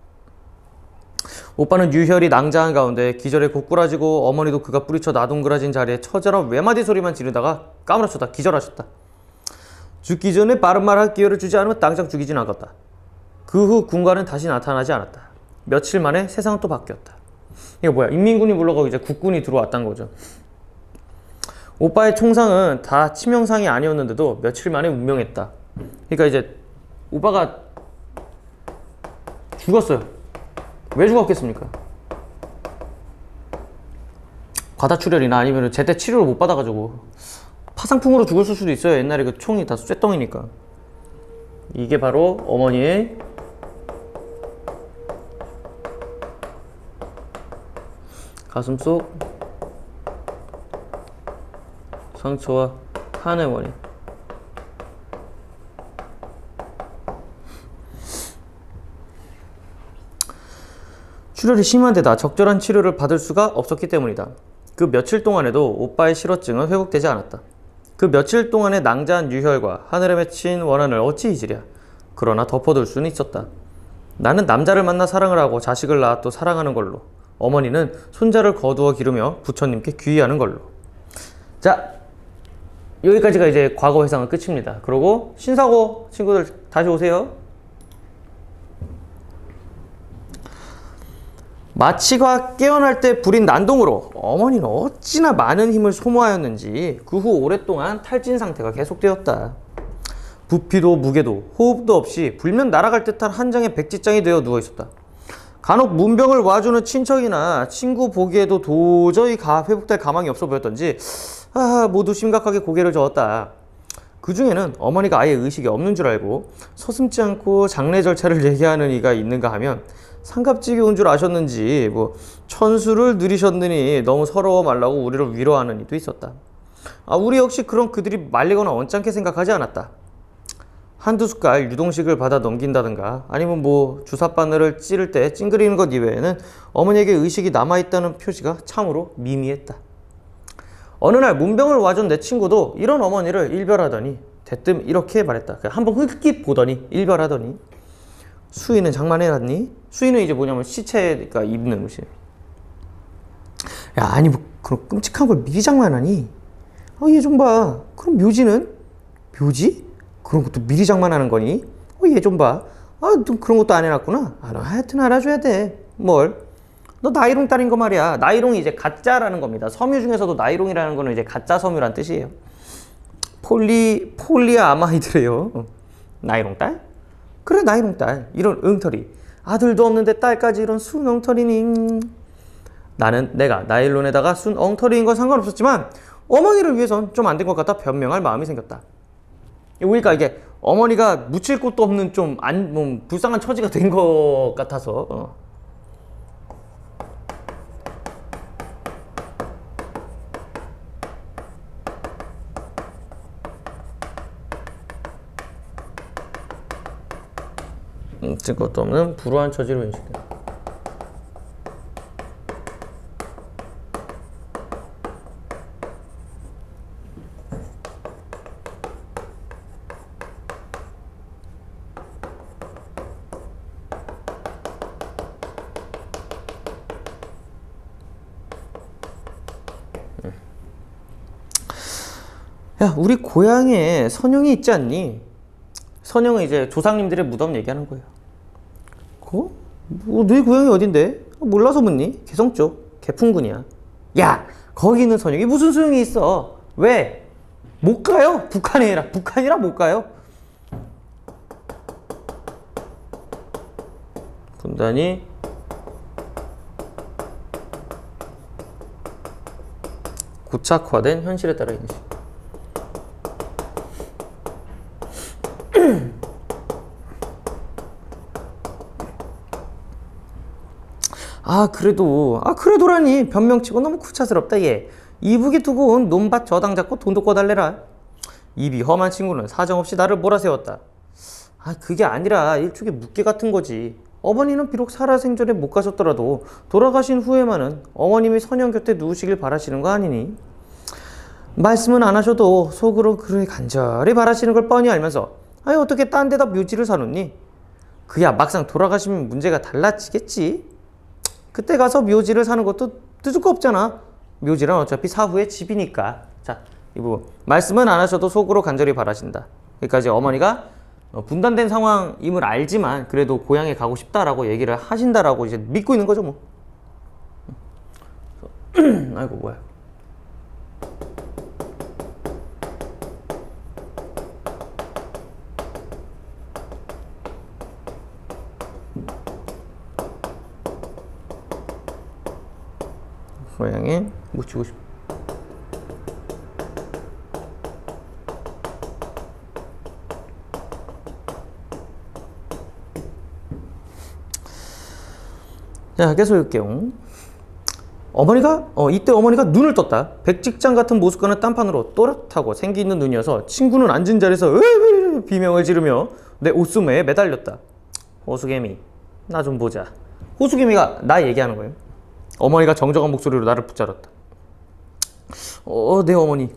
오빠는 유혈이 낭자한 가운데 기절에 고꾸라지고 어머니도 그가 뿌리쳐 나동그라진 자리에 처절한 외마디 소리만 지르다가 까무러쳤다. 기절하셨다. 죽기 전에 바른 말 할 기회를 주지 않으면 당장 죽이진 않았다. 그 후 군관은 다시 나타나지 않았다. 며칠 만에 세상은 또 바뀌었다. 이게 뭐야? 인민군이 물러가고 이제 국군이 들어왔다는 거죠. 오빠의 총상은 다 치명상이 아니었는데도 며칠 만에 운명했다. 그러니까 이제 오빠가 죽었어요. 왜 죽었겠습니까? 과다출혈이나 아니면 제때 치료를 못 받아가지고 파상풍으로 죽을 수도 있어요. 옛날에 그 총이 다 쇳덩이니까. 이게 바로 어머니의 가슴속 상처와 한의 원인. 출혈이 심한 데다 적절한 치료를 받을 수가 없었기 때문이다. 그 며칠 동안에도 오빠의 실어증은 회복되지 않았다. 그 며칠 동안의 낭자한 유혈과 하늘에 맺힌 원한을 어찌 잊으랴. 그러나 덮어둘 수는 있었다. 나는 남자를 만나 사랑을 하고 자식을 낳아 또 사랑하는 걸로, 어머니는 손자를 거두어 기르며 부처님께 귀의하는 걸로. 자, 여기까지가 이제 과거 회상은 끝입니다. 그리고 신사고 친구들 다시 오세요. 마치가 깨어날 때 부린 난동으로 어머니는 어찌나 많은 힘을 소모하였는지 그 후 오랫동안 탈진 상태가 계속되었다. 부피도 무게도 호흡도 없이 불면 날아갈 듯한 한 장의 백지장이 되어 누워있었다. 간혹 문병을 와주는 친척이나 친구 보기에도 도저히 가, 회복될 가망이 없어 보였던지 아, 모두 심각하게 고개를 저었다. 그 중에는 어머니가 아예 의식이 없는 줄 알고 서슴지 않고 장례 절차를 얘기하는 이가 있는가 하면 상갑집이 온 줄 아셨는지 뭐 천수를 누리셨느니 너무 서러워 말라고 우리를 위로하는 이도 있었다. 아, 우리 역시 그런 그들이 말리거나 언짢게 생각하지 않았다. 한두 숟갈 유동식을 받아 넘긴다든가 아니면 뭐 주사바늘을 찌를 때 찡그리는 것 이외에는 어머니에게 의식이 남아있다는 표시가 참으로 미미했다. 어느 날 문병을 와준 내 친구도 이런 어머니를 일별하더니 대뜸 이렇게 말했다. 한번 흙깃 보더니 일별하더니 수인은 장만해놨니? 수인은 이제 뭐냐면 시체가 입는 옷이. 야, 아니 뭐 그런 끔찍한 걸 미리 장만하니? 아, 얘 좀 봐. 그럼 묘지는? 묘지? 그런 것도 미리 장만하는 거니? 어, 얘 좀 봐. 아, 또 그런 것도 안 해놨구나. 아, 너 하여튼 알아줘야 돼. 뭘? 너 나이롱 딸인 거 말이야. 나이롱이 이제 가짜라는 겁니다. 섬유 중에서도 나이롱이라는 거는 이제 가짜 섬유란 뜻이에요. 폴리, 폴리아마이드래요. 어. 나이롱 딸? 그래, 나이롱 딸. 이런 엉터리. 아들도 없는데 딸까지 이런 순 엉터리니. 나는 내가 나일론에다가 순 엉터리인 건 상관없었지만 어머니를 위해선 좀 안 된 것 같아 변명할 마음이 생겼다. 그러니까 이게 어머니가 묻힐 곳도 없는 좀 안, 뭐 불쌍한 처지가 된 것 같아서. 어. 묻힐 것도 없는 불우한 처지로 인식된다. 야, 우리 고향에 선영이 있지 않니? 선영은 이제 조상님들의 무덤 얘기하는 거예요. 어? 뭐, 너희 고향이 어딘데? 몰라서 묻니? 개성 쪽 개풍군이야. 야, 거기 있는 선영이 무슨 소용이 있어? 왜? 못 가요? 북한이라 북한이라 못 가요. 분단이 고착화된 현실에 따라 인식. 아, 그래도 아 그래도라니 변명치고 너무 구차스럽다. 얘 이북이 두고 온 논밭 저당 잡고 돈도 꿔달래라. 입이 험한 친구는 사정없이 나를 몰아세웠다. 아, 그게 아니라 일종의 묵계 같은 거지. 어머니는 비록 살아생전에 못 가셨더라도 돌아가신 후에만은 어머님이 선영 곁에 누우시길 바라시는 거 아니니? 말씀은 안 하셔도 속으로 그래 간절히 바라시는 걸 뻔히 알면서 아니 어떻게 딴 데다 묘지를 사놓니? 그야 막상 돌아가시면 문제가 달라지겠지. 그때 가서 묘지를 사는 것도 늦을 거 없잖아. 묘지는 어차피 사후의 집이니까. 자, 이 부분 말씀은 안 하셔도 속으로 간절히 바라신다. 그러니까 이제 어머니가 분단된 상황임을 알지만 그래도 고향에 가고 싶다라고 얘기를 하신다라고 이제 믿고 있는 거죠 뭐. 아이고 뭐야. 고향에 묻히고 싶다. 자, 계속 읽게요. 어머니가 어 이때 어머니가 눈을 떴다. 백직장 같은 모습과는 딴판으로 또렷하고 생기 있는 눈이어서 친구는 앉은 자리에서 으으으 비명을 지르며 내 옷수매에 매달렸다. 호수개미, 나 좀 보자. 호수개미가 나 얘기하는 거예요. 어머니가 정정한 목소리로 나를 붙잡았다. 어, 네 어머니.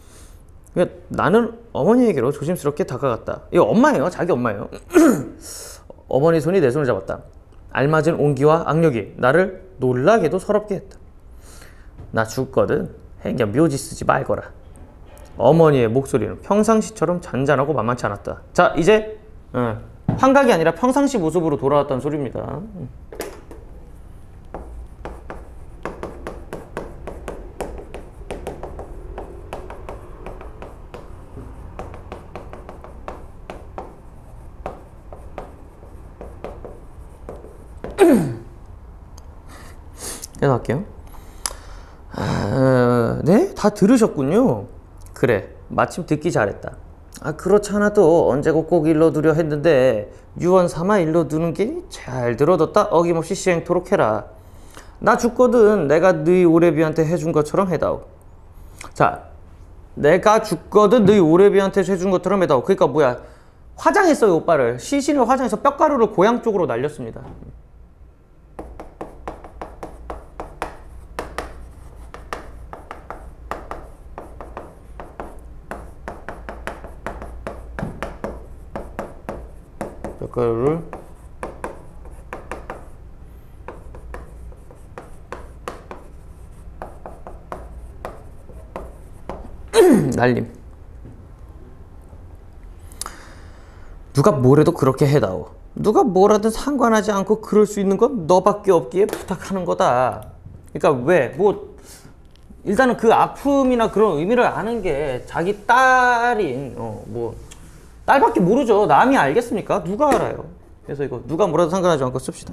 나는 어머니에게로 조심스럽게 다가갔다. 이거 엄마예요. 자기 엄마예요. 어머니 손이 내 손을 잡았다. 알맞은 온기와 악력이 나를 놀라게도 서럽게 했다. 나 죽거든. 행여 묘지 쓰지 말거라. 어머니의 목소리는 평상시처럼 잔잔하고 만만치 않았다. 자, 이제 어, 환각이 아니라 평상시 모습으로 돌아왔다는 소리입니다. 계속 할게요. 아, 네? 다 들으셨군요. 그래, 마침 듣기 잘했다. 아, 그렇잖아도 언제고 꼭 일러두려 했는데 유언 삼아 일러두는 게 잘 들어뒀다. 어김없이 시행토록 해라. 나 죽거든. 내가 너희 오래비한테 해준 것처럼 해다오. 자, 내가 죽거든 너희 오래비한테 해준 것처럼 해다오. 그러니까 뭐야, 화장했어요. 오빠를 시신을 화장해서 뼈가루를 고향 쪽으로 날렸습니다. 뼈가루를 날림. 누가 뭐래도 그렇게 해다오. 누가 뭐라든 상관하지 않고 그럴 수 있는 건 너밖에 없기에 부탁하는 거다. 그러니까 왜? 뭐 일단은 그 아픔이나 그런 의미를 아는 게 자기 딸인 어, 뭐 딸밖에 모르죠. 남이 알겠습니까? 누가 알아요? 그래서 이거 누가 뭐라도 상관하지 않고 씁시다.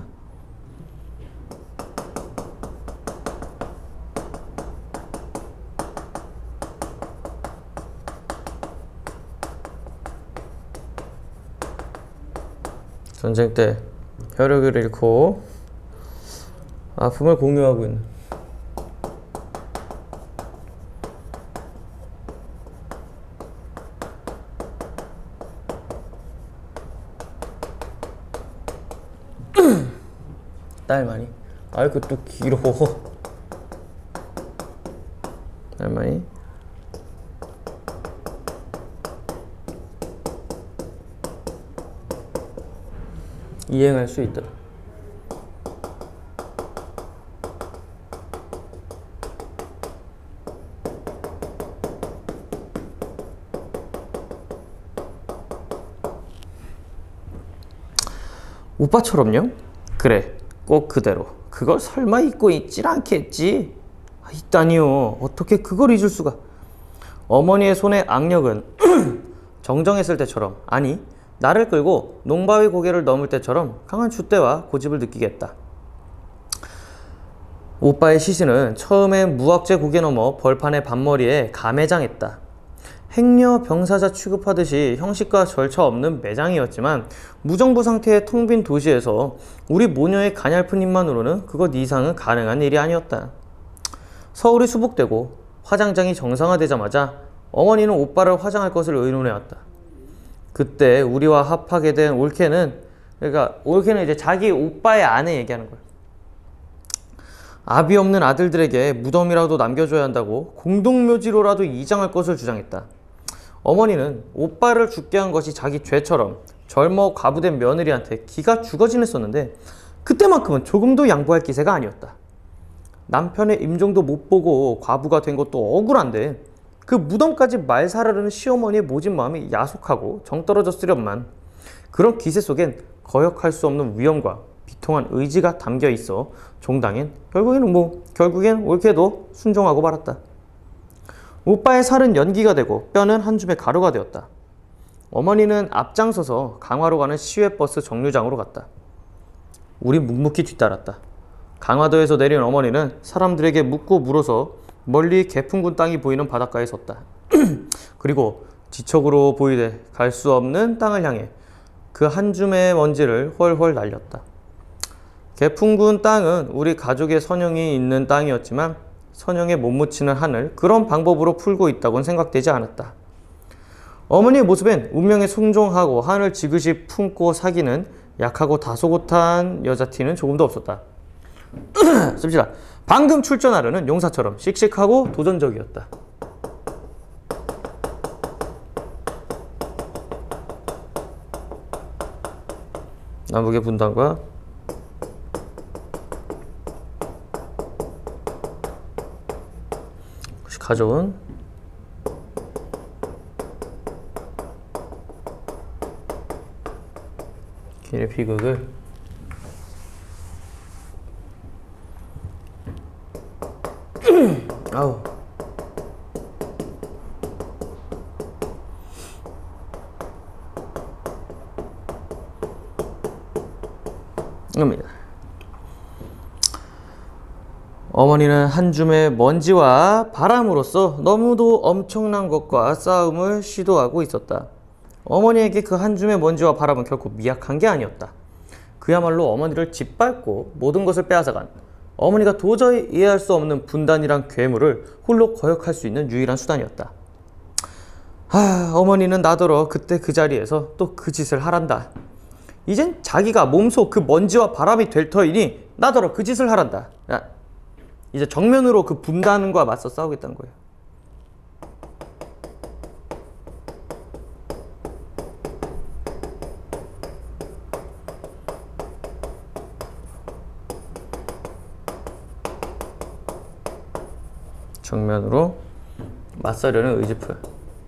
전쟁 때 혈육을 잃고 아픔을 공유하고 있는 딸만이. 아이고 또 길어. 딸만이 이행할 수 있다. 오빠처럼요? 그래, 꼭 그대로. 그걸 설마 잊고 있질 않겠지? 아, 있다니요. 어떻게 그걸 잊을 수가. 어머니의 손의 악력은 정정했을 때처럼, 아니 나를 끌고 농바위 고개를 넘을 때처럼 강한 줏대와 고집을 느끼겠다. 오빠의 시신은 처음엔 무학재 고개 넘어 벌판의 반머리에 감매장했다. 행여 병사자 취급하듯이 형식과 절차 없는 매장이었지만 무정부 상태의 텅 빈 도시에서 우리 모녀의 가냘픈 힘만으로는 그것 이상은 가능한 일이 아니었다. 서울이 수복되고 화장장이 정상화되자마자 어머니는 오빠를 화장할 것을 의논해왔다. 그때 우리와 합하게 된 올케는, 그러니까 올케는 이제 자기 오빠의 아내 얘기하는 거야. 아비 없는 아들들에게 무덤이라도 남겨줘야 한다고 공동묘지로라도 이장할 것을 주장했다. 어머니는 오빠를 죽게 한 것이 자기 죄처럼 젊어 과부된 며느리한테 기가 죽어지냈었는데 그때만큼은 조금도 양보할 기세가 아니었다. 남편의 임종도 못 보고 과부가 된 것도 억울한데 그 무덤까지 말 살아르는 시어머니의 모진 마음이 야속하고 정떨어졌으련만 그런 기세 속엔 거역할 수 없는 위험과 비통한 의지가 담겨 있어 종당엔 결국에는 뭐 결국엔 올케도 순종하고 말았다. 오빠의 살은 연기가 되고 뼈는 한 줌의 가루가 되었다. 어머니는 앞장서서 강화로 가는 시외버스 정류장으로 갔다. 우린 묵묵히 뒤따랐다. 강화도에서 내린 어머니는 사람들에게 묻고 물어서 멀리 개풍군 땅이 보이는 바닷가에 섰다. 그리고 지척으로 보이되 갈 수 없는 땅을 향해 그 한 줌의 먼지를 훨훨 날렸다. 개풍군 땅은 우리 가족의 선영이 있는 땅이었지만 선영에 못 묻히는 한을 그런 방법으로 풀고 있다고는 생각되지 않았다. 어머니의 모습엔 운명에 순종하고 한을 지그시 품고 사귀는 약하고 다소곳한 여자티는 조금도 없었다. 씁시다. 방금 출전하려는 용사처럼 씩씩하고 도전적이었다. 남북의 분단과 가져온 길의 비극을 아우 입니다. 어머니는 한 줌의 먼지와 바람으로써 너무도 엄청난 것과 싸움을 시도하고 있었다. 어머니에게 그 한 줌의 먼지와 바람은 결코 미약한 게 아니었다. 그야말로 어머니를 짓밟고 모든 것을 빼앗아간 어머니가 도저히 이해할 수 없는 분단이란 괴물을 홀로 거역할 수 있는 유일한 수단이었다. 아, 어머니는 나더러 그때 그 자리에서 또 그 짓을 하란다. 이젠 자기가 몸속 그 먼지와 바람이 될 터이니 나더러 그 짓을 하란다. 야, 이제 정면으로 그 분단과 맞서 싸우겠다는 거예요. 정면으로 맞서려는 의지표.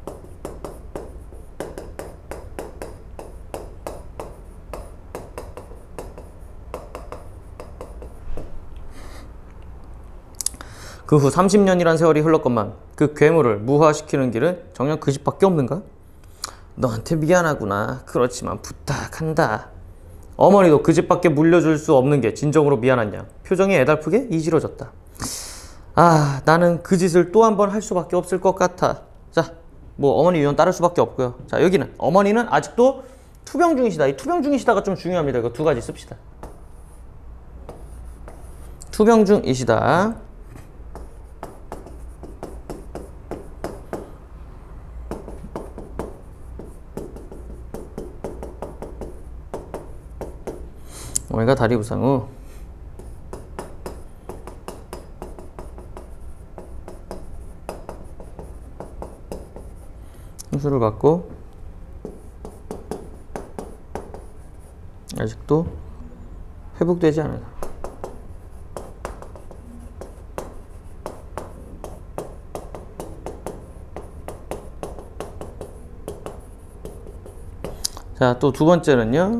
그 후 삼십 년이란 세월이 흘렀건만 그 괴물을 무화시키는 길은 정녕 그 집밖에 없는가? 너한테 미안하구나. 그렇지만 부탁한다. 어머니도 그 집밖에 물려줄 수 없는 게 진정으로 미안한 양 표정이 애달프게 이지러졌다. 아, 나는 그 짓을 또 한 번 할 수밖에 없을 것 같아. 자, 뭐 어머니 유언 따를 수밖에 없고요. 자, 여기는 어머니는 아직도 투병 중이시다. 이 투병 중이시다가 좀 중요합니다. 이거 두 가지 씁시다. 투병 중이시다. 어머니가 다리 부상 후 수술을 받고 아직도 회복되지 않아요. 자, 또 두 번째는요.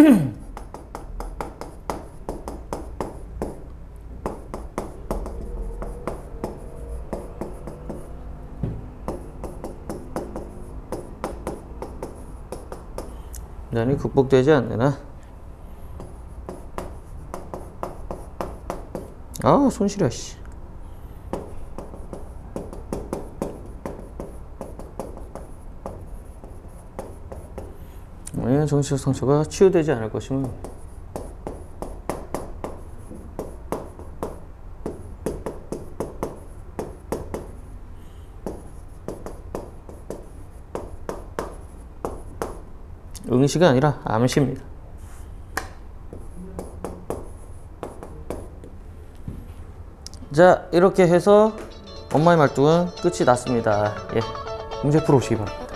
난이 극복되지 않느나. 아, 손 시려 씨. 예, 정신적 상처가 치유되지 않을 것이면 응시가 아니라 암시입니다. 자, 이렇게 해서 엄마의 말뚝은 끝이 났습니다. 예, 문제 풀어보시기 바랍니다.